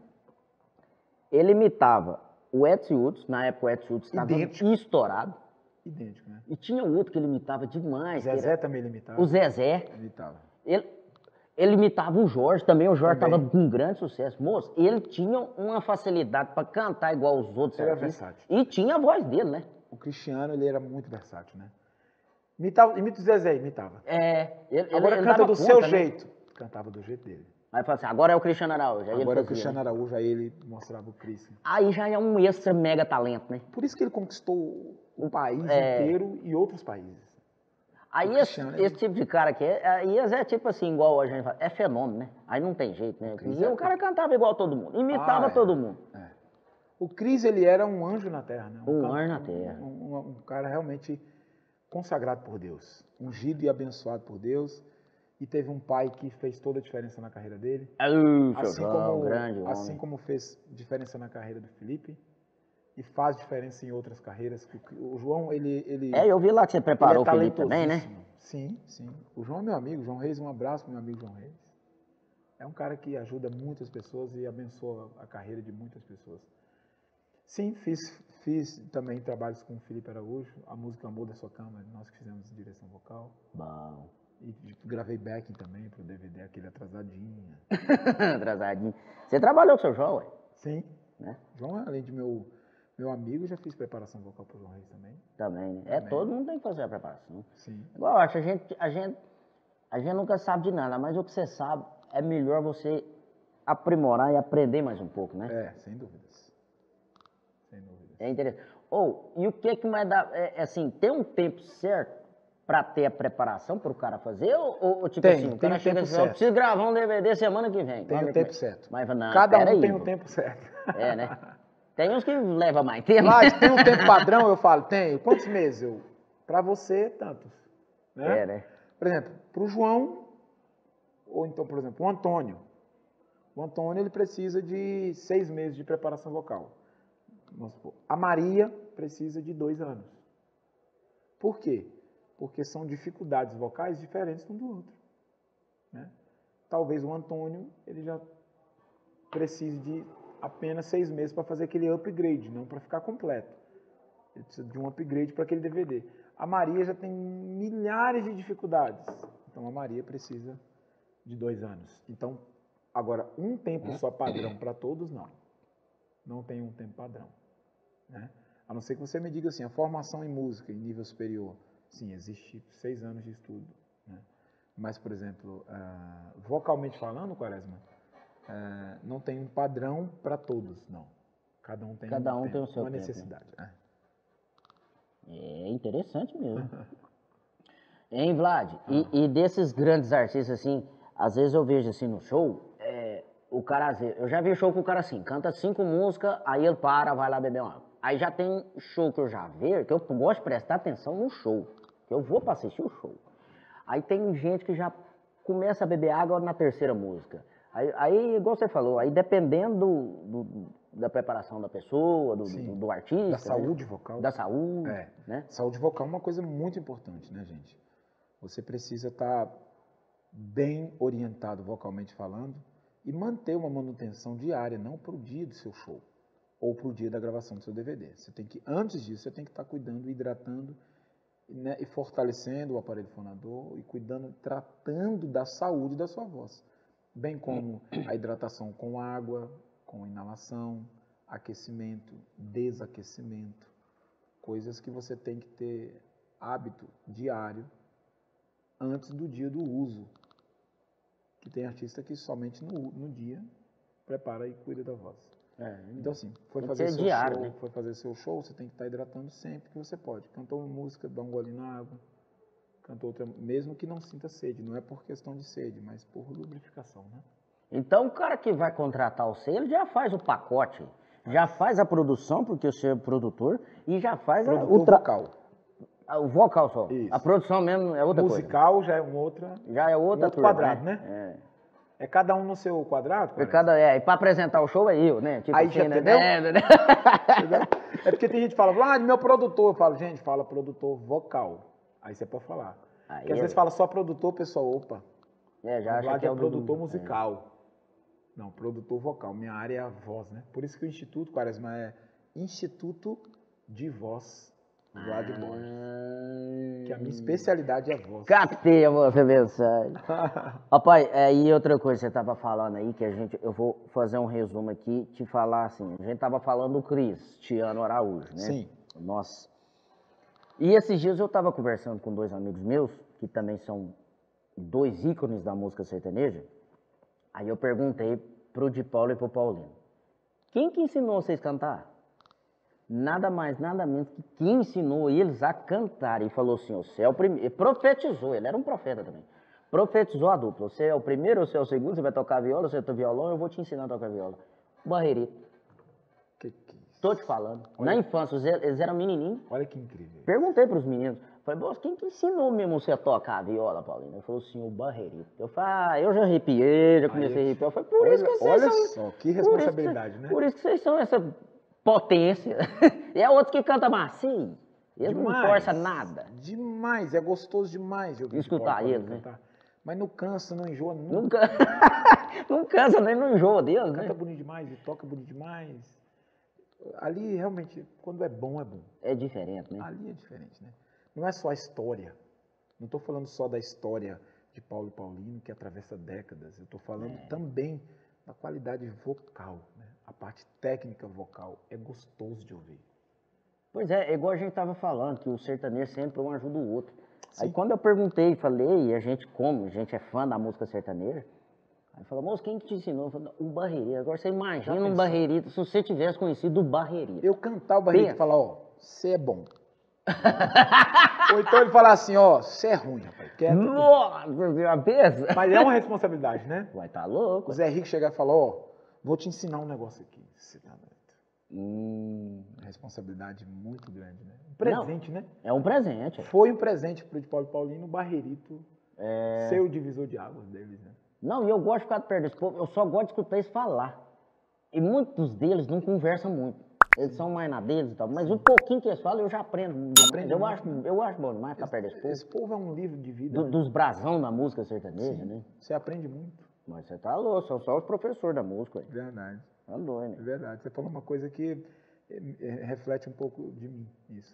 Ele imitava o Edson Woods, na época o Edson Woods estava Idêntico. estourado. Idêntico, né? E tinha outro que ele imitava demais. que Zezé era também limitava. o Zezé. Limitava. Ele, ele imitava o Jorge também, o Jorge Também. estava com um grande sucesso. Moço, ele tinha uma facilidade para cantar igual os outros Ele era artistas. versátil. E tinha a voz dele, né? O Cristiano, ele era muito versátil, né? Imitava, imita o Zezé, imitava. É, ele, Agora ele canta dava do conta, seu né? jeito. Cantava do jeito dele. Aí fala assim, agora é o Cristiano Araújo. Aí ele Agora é o fazia, Cristiano né? Araújo, aí ele mostrava o Cris. Aí já é um extra mega talento, né? Por isso que ele conquistou o país É. inteiro e outros países. Aí O esse, Cristiano é- esse tipo de cara aqui, é, aí é tipo assim, igual a gente fala, é fenômeno, né? Aí não tem jeito, né? Cris E é- o cara cantava igual todo mundo, imitava Ah, é. todo mundo. O Cris, ele era um anjo na terra, né? Um ca- anjo na terra. Um, um- um cara realmente consagrado por Deus. Ungido e abençoado por Deus. E teve um pai que fez toda a diferença na carreira dele. Aí, seu Assim João, como, grande homem. assim como fez diferença na carreira do Felipe. E faz diferença em outras carreiras. que O João, ele... ele É, eu vi lá que você ele preparou é o Felipe também, né? talentosíssimo. Sim, sim. O João é meu amigo. João Reis, um abraço pro meu amigo João Reis. É um cara que ajuda muitas pessoas e abençoa a carreira de muitas pessoas. Sim, fiz, fiz também trabalhos com o Felipe Araújo, a música Amor da Sua Cama, nós que fizemos direção vocal. Bom. E gravei backing também pro D V D, aquele atrasadinho. Atrasadinho. Você trabalhou com o seu João, ué? Sim. Né? João, além de meu, meu amigo, já fiz preparação vocal pro João Reis também. Também, né? É, Também. todo mundo tem que fazer a preparação. Sim. Igual eu acho, a gente, a, gente, a gente nunca sabe de nada, mas o que você sabe é melhor você aprimorar e aprender mais um pouco, né? É, sem dúvidas. Sem dúvidas. É interessante. Ou, e o que que vai dar, é, é assim, tem um tempo certo pra ter a preparação pro cara fazer? Ou, ou, tipo Tem, assim, o tem cara um chega tempo assim, eu certo. preciso gravar um D V D semana que vem. Tem Olha o como tempo é. certo. Mas não, Cada pera um aí, tem o pô. tempo certo. É, né? Tem uns que levam mais tempo. Mas tem um tempo padrão, eu falo, tem. Quantos meses? Eu, pra você, tantos. Né? É, né? Por exemplo, pro João, ou então, por exemplo, o Antônio. O Antônio, ele precisa de seis meses de preparação vocal. Vamos supor. A Maria precisa de dois anos. Por quê? Porque são dificuldades vocais diferentes um do outro. Né? Talvez o Antônio, ele já precise de apenas seis meses para fazer aquele upgrade, não para ficar completo. Ele precisa de um upgrade para aquele D V D. A Maria já tem milhares de dificuldades. Então a Maria precisa de dois anos. Então, agora, um tempo só padrão para todos, não. não tem um tempo padrão, né? A não ser que você me diga assim, a formação em música em nível superior, sim, existe seis anos de estudo, né? Mas, por exemplo, uh, vocalmente falando, Quaresma, uh, não tem um padrão para todos, não. Cada um tem Cada um um tempo, tem o seu uma tempo, necessidade. né? É interessante mesmo. Hein, Vlad? Ah. E, e desses grandes artistas, assim, às vezes eu vejo assim no show, é, o cara, às vezes, eu já vi show com o cara assim, canta cinco músicas, aí ele para, vai lá beber uma água. Aí já tem show que eu já vejo, que eu gosto de prestar atenção no show, que eu vou pra assistir o show. Aí tem gente que já começa a beber água na terceira música. Aí, aí igual você falou, aí dependendo do, do, da preparação da pessoa, do, do, do artista. Da saúde né? vocal. Da saúde. É. Né? Saúde vocal é uma coisa muito importante, né, gente? Você precisa estar bem orientado vocalmente falando e manter uma manutenção diária, não para o dia do seu show ou para o dia da gravação do seu D V D. Você tem que, antes disso, você tem que estar cuidando, hidratando, né, e fortalecendo o aparelho fonador e cuidando, tratando da saúde da sua voz. Bem como a hidratação com água, com inalação, aquecimento, desaquecimento. Coisas que você tem que ter hábito diário antes do dia do uso. Que tem artista que somente no, no dia prepara e cuida da voz. É, então assim, foi fazer seu diário, show, né? foi fazer seu show, você tem que estar hidratando sempre que você pode. Cantou uma música, dá um golinho na água. Cantou outra, mesmo que não sinta sede, não é por questão de sede, mas por lubrificação, né? Então o cara que vai contratar você, ele já faz o pacote, já faz a produção, porque você é produtor, e já faz produtor a, o tra... vocal. O vocal só. Isso. A produção mesmo é outra Musical coisa. já é uma outra. Já é outra um outro turma, quadrado, né? né? É. É cada um no seu quadrado? É, cada, é, e pra apresentar o show é eu, né? Tipo aí assim, já né? entendeu? É, né? É porque tem gente que fala, ah, meu produtor. Eu falo, gente, fala produtor vocal. Aí você pode falar. Aí Porque às é... vezes fala só produtor, pessoal, opa. É, já o acha Vlad que é, é o produtor do... musical. É. Não, produtor vocal. Minha área é a voz, né? Por isso que o Instituto, Quaresma, é Instituto de Voz Vlad ah... Borges. Que a minha especialidade é a voz. Captei a vossa mensagem. Rapaz, aí é, outra coisa que você tava falando aí, que a gente, eu vou fazer um resumo aqui, te falar assim, a gente tava falando do Cristiano Araújo, né? Sim. Nossa. E esses dias eu tava conversando com dois amigos meus, que também são dois ícones da música sertaneja. Aí eu perguntei pro Di Paulo e pro Paulinho, quem que ensinou vocês a cantar? Nada mais, nada menos que quem ensinou eles a cantar. E falou assim, você é o primeiro, profetizou, ele era um profeta também. Profetizou a dupla, você é o primeiro, você é o segundo, você vai tocar viola, você toca violão, eu vou te ensinar a tocar viola. Barreirito. Que que é isso? Tô te falando. Olha, na infância, eles eram menininhos. Olha que incrível. Perguntei pros meninos, falei, moço, quem que ensinou mesmo você a tocar a viola, Paulinho? Ele falou assim, o Barreirito. Eu falei, ah, eu já arrepiei, já comecei Aí, a arrepiar. Eu falei, por olha, isso que vocês olha são... só, que responsabilidade, por né? Por isso que vocês são essa potência. E é outro que canta macio. Eles demais, não força nada. Demais, é gostoso demais de ouvir escutar eles, né? Cantar. Mas não cansa, não enjoa nunca. Nunca. Não cansa, nem não enjoa deles, canta né? Canta bonito demais e toca bonito demais. Ali, realmente, quando é bom, é bom. É diferente, né? Ali é diferente, né? Não é só a história. Não estou falando só da história de Paulo e Paulino, que atravessa décadas. Eu estou falando é. também da qualidade vocal, né? A parte técnica vocal é gostoso de ouvir. Pois é, é igual a gente estava falando, que o sertanejo sempre um ajuda o outro. Sim. Aí quando eu perguntei, falei, e a gente como, a gente é fã da música sertaneja, aí falou, moço, quem que te ensinou? Eu falei, o Barreirito. Agora você imagina um Barreirito, se você tivesse conhecido o Barreirito. Eu cantar o Barreirito e falar, ó, você é bom. Ou então ele falar assim, ó, você é ruim, rapaz. Quer... Nossa, uma peça. Mas é uma responsabilidade, né? Vai tá louco. O Zé Henrique chegar e falar, ó, vou te ensinar um negócio aqui. Você tá doido. Hum. Responsabilidade muito grande, né? Um presente, Não, né? É um presente. Foi um presente pro de Paulo e Paulino, o Barreirito é... ser o divisor de águas deles, né? Não, e eu gosto de ficar perto desse povo, eu só gosto de escutar eles falar. E muitos deles não conversam muito. Eles Sim. são mais na deles e tal, mas Sim. o pouquinho que eles falam eu já aprendo. Aprende eu, muito, acho, né? eu acho bom demais ficar perto desse povo. Esse povo é um livro de vida. Do, né? Dos brasão da música sertaneja, Sim. né? Você aprende muito. Mas você tá louco, são só os professores da música. Aí. Verdade. Tá doido, né? É verdade. Você falou uma coisa que reflete um pouco de mim, isso.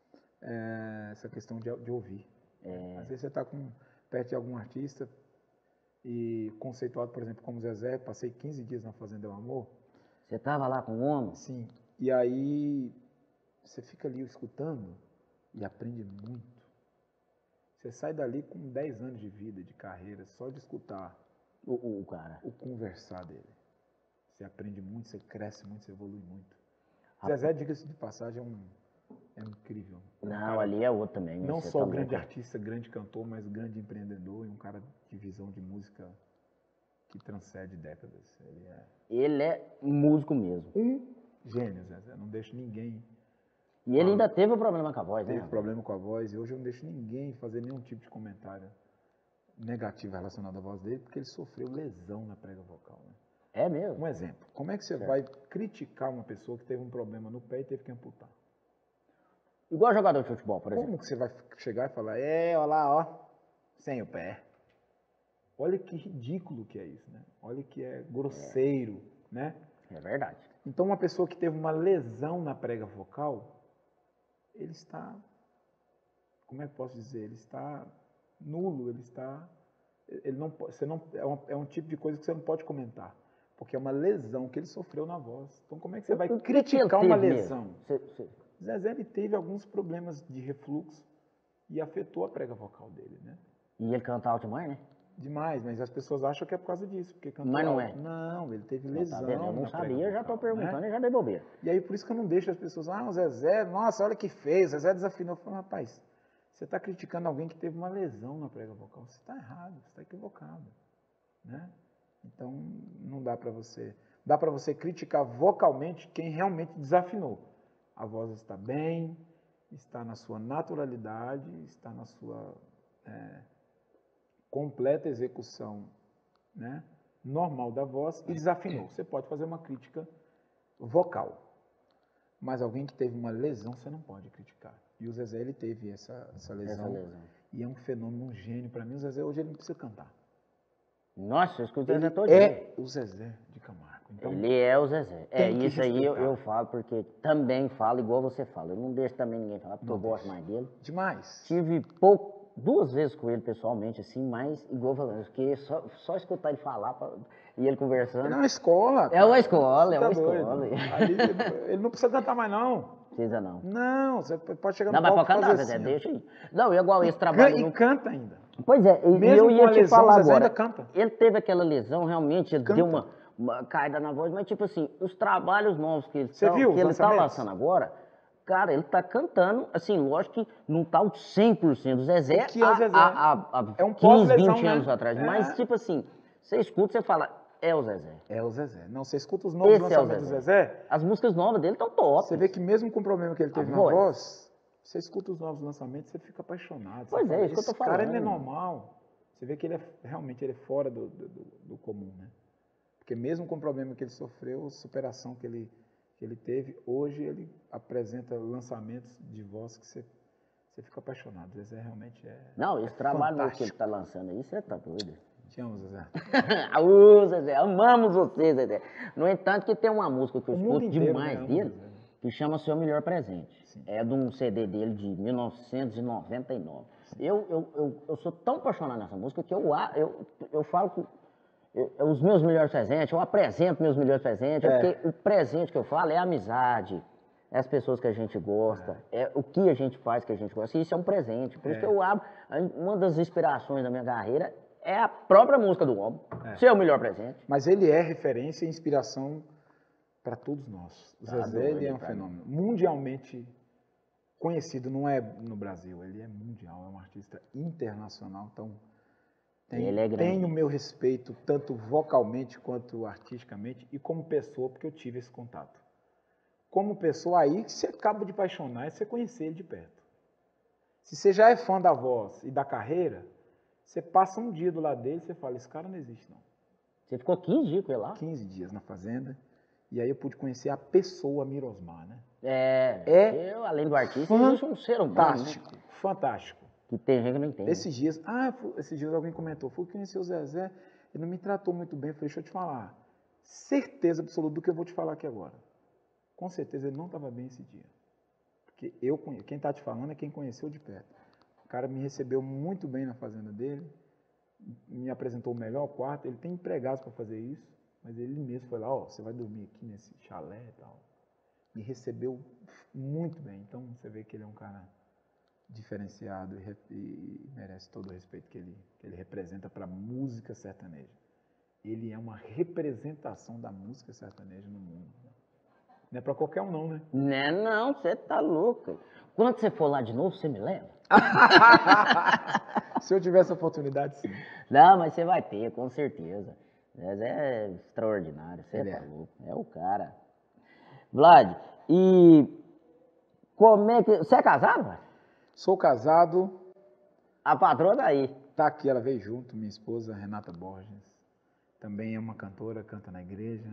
É, essa questão de, de ouvir. É. Às vezes você está perto de algum artista e conceituado, por exemplo, como Zezé, passei quinze dias na Fazenda do Amor, Você tava lá com o homem? Sim. E aí você fica ali escutando e aprende muito. Você sai dali com dez anos de vida, de carreira, só de escutar O, o, o cara. o conversar dele. Você aprende muito, você cresce muito, você evolui muito. Zezé, diga-se de passagem, é um, é um incrível. É um Não, cara, ali é outro também. não você só tá grande louco. artista, grande cantor, mas grande empreendedor e um cara de visão de música que transcende décadas. Ele é Ele é músico mesmo. um gênio, Zezé. Não deixa ninguém... E ele ainda teve um problema com a voz, Teve né? problema com a voz e hoje eu não deixo ninguém fazer nenhum tipo de comentário negativo relacionado à voz dele, porque ele sofreu lesão na prega vocal. Né? É mesmo. Um exemplo, como é que você Certo. vai criticar uma pessoa que teve um problema no pé e teve que amputar? Igual jogador de futebol, por exemplo. Como que você vai chegar e falar, é, olha lá, ó, sem o pé? Olha que ridículo que é isso, né? Olha que é grosseiro, é. né? É verdade. Então uma pessoa que teve uma lesão na prega vocal, ele está, como é que posso dizer, ele está nulo, ele está, ele não, você não, é, um, é um tipo de coisa que você não pode comentar, porque é uma lesão que ele sofreu na voz. Então como é que você vai O que criticar que ele uma teve lesão? Cê, cê... Zezé, ele teve alguns problemas de refluxo e afetou a prega vocal dele, né? E ele canta alto demais, né? Demais, mas as pessoas acham que é por causa disso, porque cantou Mas não alto. é. Não, ele teve Não, lesão. tá vendo? Eu não na prega sabia, já tô vocal, perguntando né? e já dei bobeira. E aí por isso que eu não deixo as pessoas, ah, o Zezé, nossa, olha que fez, o Zezé desafinou. Eu falo, rapaz, você está criticando alguém que teve uma lesão na prega vocal. Você está errado, você está equivocado, né? Então não dá para você, dá para você criticar vocalmente quem realmente desafinou. A voz está bem, está na sua naturalidade, está na sua é, completa execução, né, normal da voz e desafinou. Você pode fazer uma crítica vocal, mas alguém que teve uma lesão você não pode criticar. E o Zezé, ele teve essa, essa, lesão, Essa lesão. E é um fenômeno, um gênio. Para mim, o Zezé hoje ele não precisa cantar. Nossa, eu escuto o Ele Zezé todinho. é o Zezé de Camargo. Então, ele é o Zezé. É, tem que isso aí eu, respeitar. eu falo, porque também falo igual você fala. Eu não deixo também ninguém falar, porque Não eu gosto deixa. mais dele. Demais. Tive pouco, duas vezes com ele pessoalmente, assim, mas igual falando, porque só, só escutar ele falar pra, e ele conversando. Ele é uma escola. É uma escola, Você é tá uma doido. escola. Ali, ele, ele não precisa cantar mais, não. Precisa não. Não, você pode chegar no Não, mas palco pode e cantar, fazer Zezé, assim, ó. deixa aí. Não, e igual esse E, trabalho. can, no... e canta ainda. Pois é, e Mesmo eu ia com a te lesão, falar o Zezé agora. ainda canta. Ele teve aquela lesão, realmente, ele Canta. deu uma, uma caída na voz, mas tipo assim, os trabalhos novos que ele, Você tá, viu que os ele tá lançamentos? lançando agora, cara, ele tá cantando, assim, lógico que não tá o cem por cento. O Zezé, O que é o há- Zezé? há- há- há É um quinze, pós-lesão, vinte né? anos atrás, É. mas tipo assim, você escuta, você fala, é o Zezé. É o Zezé. Não, você escuta os novos Esse é o lançamentos Zezé. do Zezé, As músicas novas dele estão top. você vê que mesmo com o problema que ele A teve na voz. voz, você escuta os novos lançamentos, você fica apaixonado. Você Pois é, fala, isso que eu tô esse cara ele é falando. normal. Você vê que ele é realmente ele é fora do, do, do comum, né? Porque mesmo com o problema que ele sofreu, a superação que ele, que ele teve, hoje ele apresenta lançamentos de voz que você, você fica apaixonado. O Zezé realmente é Não, esse é trabalho novo que ele fantástico. tá lançando aí, você tá doido. Te amo, Zezé. Ô, Zezé, amamos você, Zezé. No entanto, que tem uma música que eu O mundo escuto inteiro, demais né, ama dele, Zezé. que chama Seu Melhor Presente. Sim. É de um C D dele de mil novecentos e noventa e nove. Eu, eu, eu, eu sou tão apaixonado nessa música que eu, a- eu, eu falo que eu- eu- os meus melhores presentes, eu apresento meus melhores presentes, É. porque o presente que eu falo é a amizade, é as pessoas que a gente gosta, é, o que a gente faz que a gente gosta, e isso é um presente. Por isso É. que eu abro, uma das inspirações da minha carreira é a própria música do homem, É. seu melhor presente. Mas ele é referência e inspiração para todos nós. O Tá Zezé doido, ele é um pra fenômeno mundialmente conhecido, não é no Brasil, ele é mundial, é um artista internacional, então tem, Ele é grande. tem o meu respeito tanto vocalmente quanto artisticamente e como pessoa, porque eu tive esse contato. Como pessoa, aí que você acaba de apaixonar é você conhecer ele de perto. Se você já é fã da voz e da carreira, você passa um dia do lado dele e você fala, esse cara não existe não. Você ficou quinze dias com ele lá? quinze dias na fazenda, e aí eu pude conhecer a pessoa Mirosmar, né? É, É eu, além do artista, existe um ser humano, né? Fantástico, fantástico. Que tem gente que não entende. Esses dias, ah, fu- esses dias alguém comentou, fui conhecer o Zezé, ele não me tratou muito bem, eu falei, deixa eu te falar, certeza absoluta do que eu vou te falar aqui agora. Com certeza ele não estava bem esse dia. Porque eu, conhe- quem está te falando é quem conheceu de perto. O cara me recebeu muito bem na fazenda dele, me apresentou o melhor quarto, ele tem empregados para fazer isso, Mas ele mesmo foi lá, ó, você vai dormir aqui nesse chalé e tal. Me recebeu muito bem. Então você vê que ele é um cara diferenciado e, e merece todo o respeito que ele, que ele representa para a música sertaneja. Ele é uma representação da música sertaneja no mundo. Não é para qualquer um não, né? Né, não, você tá louco. Quando você for lá de novo, você me leva? Se eu tivesse a oportunidade, sim. Não, mas você vai ter, com certeza. Mas é extraordinário, você Ele tá é. louco. É o cara. Vlad, e como é que... Você é casado, Vlad? Sou casado. A patroa tá aí. Tá aqui, ela veio junto, minha esposa, Renata Borges. Também é uma cantora, canta na igreja.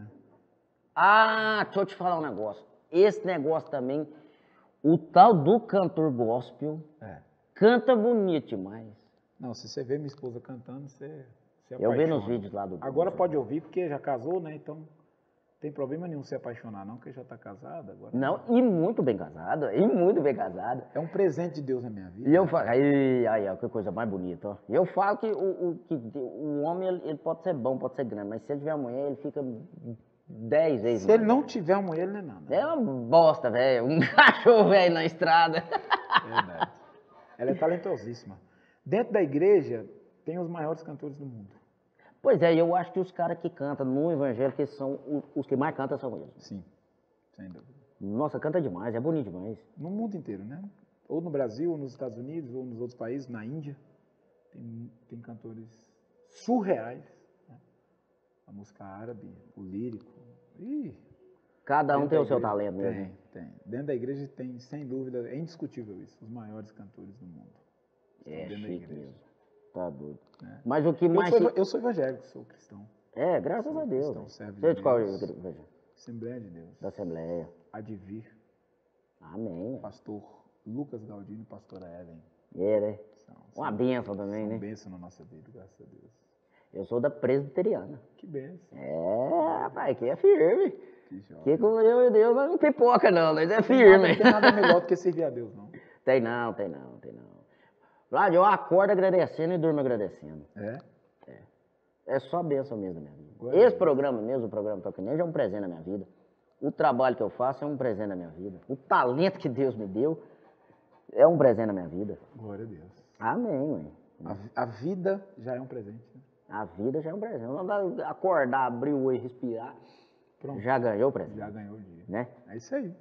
Ah, deixa eu te falar um negócio. Esse negócio também, o tal do cantor gospel, É. canta bonito demais. Não, se você vê minha esposa cantando, você se Eu vi nos apaixona. vídeos lá do... Agora pode ouvir, porque já casou, né? Então, não tem problema nenhum se apaixonar, não, porque já tá casada agora. Não, e muito bem casado, e muito bem casado. É um presente de Deus na minha vida. E eu falo, aí, aí, ó, que coisa mais bonita, ó. E eu falo que o, o, que o homem, ele, ele pode ser bom, pode ser grande, mas se ele tiver uma mulher, ele fica dez vezes Se mais ele não velho. tiver uma mulher, ele não é nada. É uma bosta, velho, um cachorro velho na estrada. Verdade. Ela é talentosíssima. Dentro da igreja, tem os maiores cantores do mundo. Pois é, eu acho que os caras que cantam no evangelho, que são os, os que mais cantam são eles. Sim, sem dúvida. Nossa, canta demais, é bonito demais. No mundo inteiro, né? Ou no Brasil, ou nos Estados Unidos, ou nos outros países, na Índia, tem, tem cantores surreais. Né? A música árabe, o lírico. Ih, Cada um dentro tem da o seu igreja- talento mesmo. Tem, tem. Dentro da igreja tem, sem dúvida, é indiscutível isso, os maiores cantores do mundo. estão É dentro da chique igreja. mesmo. Tá doido. É. Mas o que Eu mais... sou, chi- eva- eu sou evangélico, sou cristão. É, graças sou a Deus. cristão, velho. servo de Você é de qual Deus. igreja? Assembleia de Deus. Da Assembleia. Advir, Amém. pastor Lucas Galdino e pastora Ellen. É, né? São, Uma são- bênção também, são né? bênção na nossa vida, graças a Deus. Eu sou da presbiteriana. Que bênção. É, rapaz, que é firme. Que joia. Que com eu e Deus não pipoca não, mas é Não tem firme. nada- Não tem nada melhor do que servir a Deus, não. Tem não, tem não, tem não. Vlad, eu acordo agradecendo e durmo agradecendo. É? É só bênção mesmo na minha vida. Glória a Esse Deus. programa mesmo, o programa Toque Nerd, é um presente na minha vida. O trabalho que eu faço é um presente na minha vida. O talento que Deus me deu é um presente na minha vida. Glória a Deus. Amém, mãe. A, vi- a vida já é um presente. Né? A vida já é um presente. Não dá- Acordar, abrir o olho e respirar, Pronto. já ganhou o presente. Já ganhou o dia. Né? É isso aí.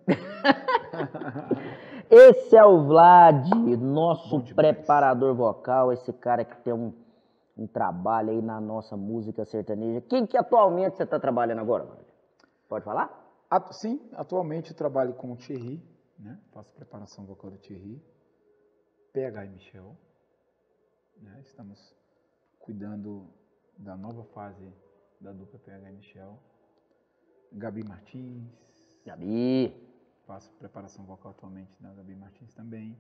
Esse é o Vlad, Bom nosso demais. preparador vocal, esse cara que tem um, um trabalho aí na nossa música sertaneja. Quem que atualmente você está trabalhando agora, Vlad? Pode falar? Atu- sim, atualmente eu trabalho com o Thierry, né? Faço preparação vocal do Thierry, P H e Michel. Né? Estamos cuidando da nova fase da dupla P H e Michel. Gabi Martins, Gabi. faço preparação vocal atualmente da Gabi Martins também.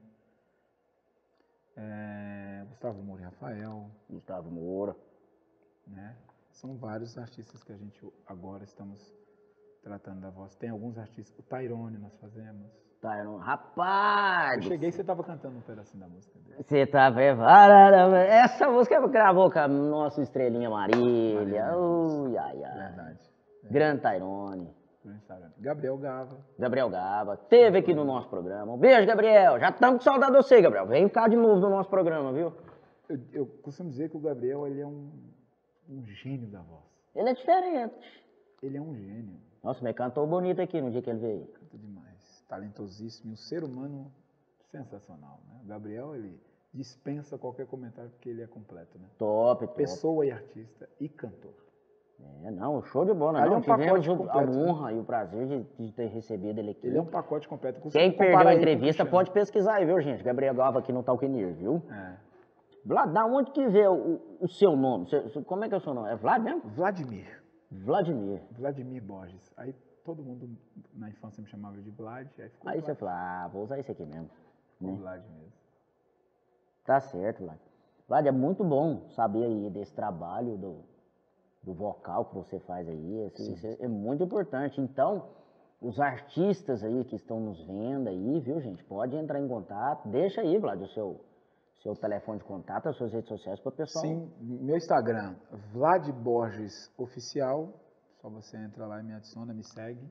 É, Gustavo Moura e Rafael, Gustavo Moura. né? São vários artistas que a gente agora estamos tratando da voz. Tem alguns artistas, o Tyrone nós fazemos. Tá, eu não... Rapaz! Eu cheguei e você estava cantando um pedacinho da música dele. Você tá vendo? Essa música gravou com a nossa estrelinha Marília. Marília Ui, ai, ai. Verdade. Grande Tyrone. No Instagram. Gabriel Gava. Gabriel Gava. Teve aqui no nosso programa. Um beijo, Gabriel. Já estamos com saudade de você, Gabriel. Vem ficar de novo no nosso programa, viu? Eu, eu costumo dizer que o Gabriel ele é um, um gênio da voz. Ele é diferente. Ele é um gênio. Nossa, mas cantou bonito aqui no dia que ele veio. Canta demais. Talentosíssimo. E um ser humano sensacional. Né? O Gabriel, ele dispensa qualquer comentário porque ele é completo. Né? Top, top. Pessoa e artista e cantor. É, não, show de bola. Ali Não, é um tivemos pacote o- a completo, né? honra e o prazer de, de ter recebido ele aqui. Ele é um pacote completo. Eu costumo Quem perdeu comparar a ele com o entrevista Cristiano. pode pesquisar aí, viu, gente? Gabriel Gava aqui no Talquinir, viu? É. Vlad, da onde que vê o, o seu nome? Cê- cê- como é que é o seu nome? É Vlad mesmo? Vladimir. Vladimir. Vladimir Borges. Aí todo mundo na infância me chamava de Vlad. Aí ficou Aí Vlad. você fala, ah, vou usar esse aqui mesmo. Ficou né? Vlad mesmo. Tá certo, Vlad. Vlad, é muito bom saber aí desse trabalho do, do vocal que você faz aí. Assim, isso é muito importante. Então, os artistas aí que estão nos vendo aí, viu, gente? Pode entrar em contato. Deixa aí, Vlad, o seu, seu telefone de contato, as suas redes sociais para o pessoal. Sim, meu Instagram, Vlad Borges Oficial. Só você entra lá e me adiciona, me segue.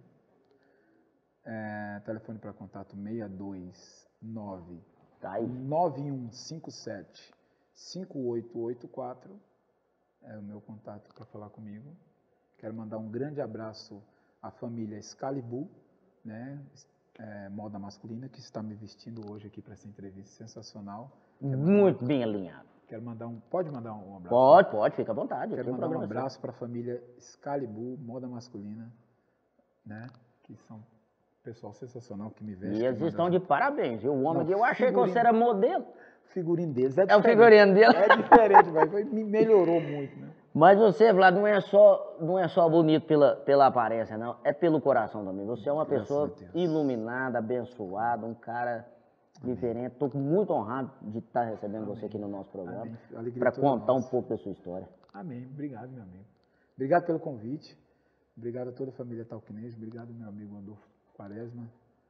É, telefone para contato seis dois nove, Tá aí. nove um cinco sete, cinco oito oito quatro. É o meu contato para falar comigo. Quero mandar um grande abraço à família Excalibur, né? É, moda masculina, que está me vestindo hoje aqui para essa entrevista sensacional. Muito bem alinhado. Quero mandar um. Pode mandar um abraço? Pode, pode, fica à vontade. Quero mandar um abraço para a família Excalibur, moda masculina, né? Que são pessoal sensacional que me veste. E eles estão de parabéns, viu? O homem que eu achei figurinha, que você era modelo. O figurinho deles é É o diferente. figurino dele. É diferente, mas foi- me melhorou muito, né? Mas você, Vlad, não é só, não é só bonito pela, pela aparência, não. É pelo coração também. Você é uma Graças pessoa a Deus. iluminada, abençoada, um cara diferente. Estou muito honrado de estar recebendo você aqui no nosso programa Amém. Alegria para toda contar um nossa. pouco da sua história. Amém. Obrigado, meu amigo. Obrigado pelo convite. Obrigado a toda a família Talquinejo. Obrigado, meu amigo Adolfo Quaresma.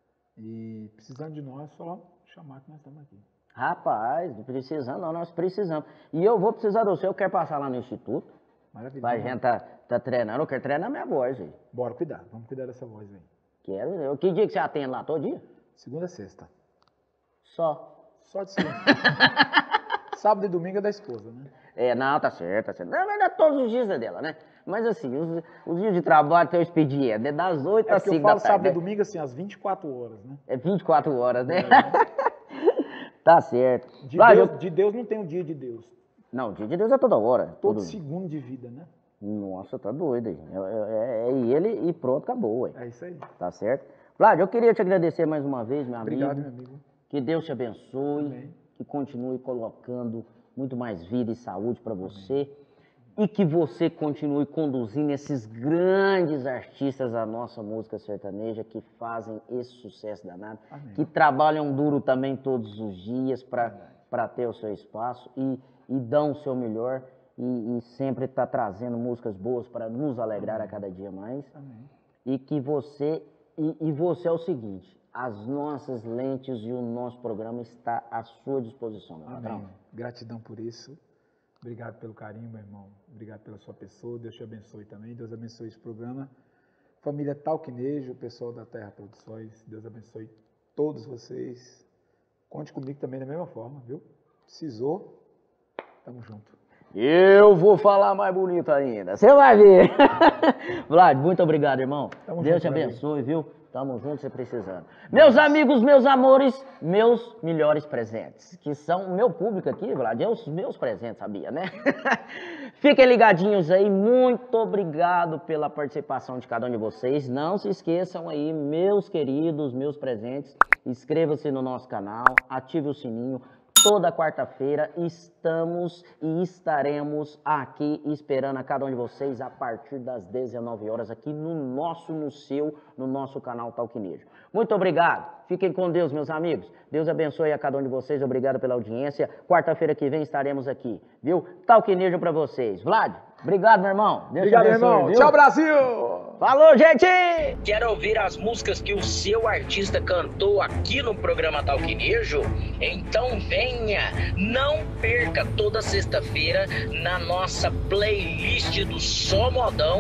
E precisando de nós, só chamar que nós estamos aqui. Rapaz, não precisamos não, nós precisamos. E eu vou precisar do seu, eu quero passar lá no instituto. Maravilha. Pra gente tá, tá treinando, eu quero treinar minha voz aí. Bora cuidar. Vamos cuidar dessa voz aí. Quero, eu, que dia que você atende lá? Todo dia? Segunda a sexta. Só. Só de segunda. Sábado e domingo é da esposa, né? É, não, tá certo, tá certo. Na verdade, todos os dias é dela, né? Mas assim, os, os dias de trabalho tem o expediente, é das oito É às porque eu cinco da falo tarde. sábado e Né? domingo assim, às vinte e quatro horas, né? É vinte e quatro horas, né? Tá certo. De, Flávio, Deus, de Deus não tem um dia de Deus. não, dia de Deus é toda hora. Todo Todo... segundo de vida, né? Nossa, tá doido aí. É, é, é ele e pronto, acabou, ué. É isso aí. Tá certo? Flávio, eu queria te agradecer mais uma vez, meu Obrigado, amigo. meu amigo. Que Deus te abençoe, Amém. que continue colocando muito mais vida e saúde para você e que você continue conduzindo esses grandes artistas da nossa música sertaneja que fazem esse sucesso danado, Amém. que trabalham duro também todos os dias para ter o seu espaço e, e dão o seu melhor e, e sempre tá trazendo músicas boas para nos alegrar Amém. a cada dia mais. Amém. E que você, e, e você é o seguinte, as nossas lentes e o nosso programa está à sua disposição, meu patrão. Amém. Gratidão por isso. Obrigado pelo carinho, meu irmão. Obrigado pela sua pessoa. Deus te abençoe também. Deus abençoe esse programa. Família Talquinejo, pessoal da Terra Produções. Deus abençoe todos vocês. Conte comigo também da mesma forma, viu? Precisou, tamo junto. Eu vou falar mais bonito ainda. Você vai ver. Vlad, muito obrigado, irmão. Tamo Deus junto, te meu abençoe, viu? Tamo junto, você precisando. Meus amigos, meus amores, meus melhores presentes, que são o meu público aqui, Vlad, é os meus presentes, sabia, né? Fiquem ligadinhos aí, muito obrigado pela participação de cada um de vocês. Não se esqueçam aí, meus queridos, meus presentes, inscreva-se no nosso canal, ative o sininho. Toda quarta-feira estamos e estaremos aqui esperando a cada um de vocês a partir das dezenove horas aqui no nosso, no seu, no nosso canal Talquinejo. Muito obrigado. Fiquem com Deus, meus amigos. Deus abençoe a cada um de vocês. Obrigado pela audiência. Quarta-feira que vem estaremos aqui, viu? Talquinejo pra vocês. Vlad, obrigado, meu irmão. Deus Obrigado, te abençoe, irmão. viu? Tchau, Brasil! Falou, gente! Quer ouvir as músicas que o seu artista cantou aqui no programa Talquinejo? Então venha! Não perca toda sexta-feira na nossa playlist do Só Modão